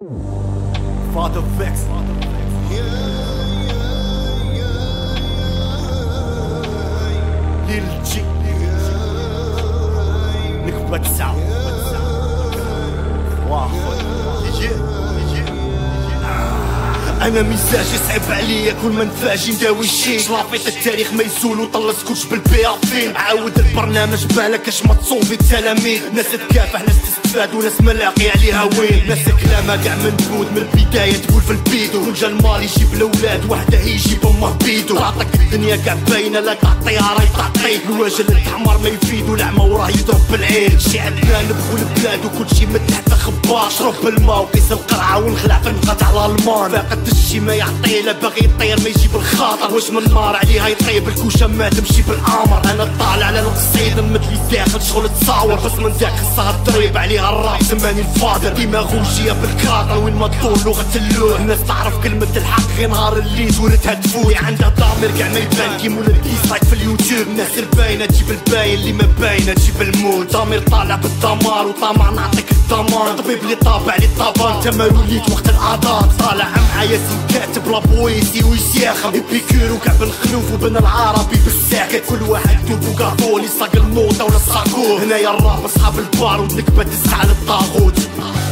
Father Vex. Lil G. نكبة تسعة. انا مزاجي صعب عليا كل ما نتفاجي نداوي شي شرافيط التاريخ ما يزول وطلص كلش بالبي فين عاود البرنامج بالك اش ما تصوفي التلاميذ ناس تكافح ناس تستفاد وناس ملاقي عليها وين ناس كلامها كاع منبود من البدايه تقول في البيدو ونجا المال يجيب الاولاد وحده يجيب امه بيدو تعطيك الدنيا كاع باينه لا تعطيها راهي تعطيك الوجه الحمار ما يفيد والعمى وراه يضرب بالعين شعبنا نبغوا البلاد وكلشي من تحت خبار شرب الماء وقيس القرعه ونخلع في النقط على المان فاقد الشي ما يعطيه لا باغي يطير ما يجيب الخاطر واش من نار عليها يطيب الكوشه ما تمشي بالامر انا طالع على القصيده مثلي داخل شغل تصاور بس من ذاك خصها تضرب عليها الراب زماني الفاضر ديما غوشيه بالكراطه وين ما تدور لغه اللوح الناس تعرف كلمه الحق غير نهار اللي زولتها تفوت عندها ضمير كاع ما يبان كي مول الديسلايك في اليوتيوب الناس الباينه تجيب الباين اللي ما باينه تجيب الموت ضمير طالع بالدمار وطمع نعطيك الضمان طبيب اللي طابع لي الطبان انت ما وليت وقت الاذان طالع معايا كاتب لا بويسي ويسياخم ابيكور وكاع بن خلوف وبن العربي بالساكت كل واحد دوبو كافو اللي صاق النوطه ولا الصاكو هنايا الراب اصحاب البار ونكبه تسعى للطاغوت